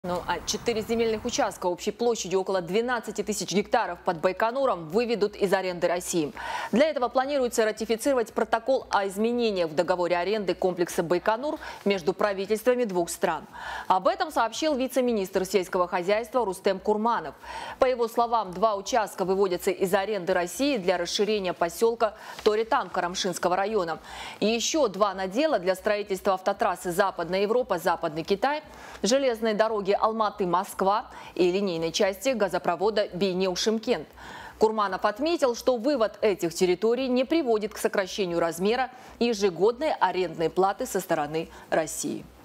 Ну а 4 земельных участка общей площадью около 12 тысяч гектаров под Байконуром выведут из аренды России. Для этого планируется ратифицировать протокол о изменениях в договоре аренды комплекса Байконур между правительствами двух стран. Об этом сообщил вице-министр сельского хозяйства Рустем Курманов. По его словам, 2 участка выводятся из аренды России для расширения поселка Торитан Карамшинского района. И еще 2 надела для строительства автотрассы Западная Европа, Западный Китай, железной дороги Алматы-Москва и линейной части газопровода Бейнеу-Шымкент. Курманов отметил, что вывод этих территорий не приводит к сокращению размера ежегодной арендной платы со стороны России.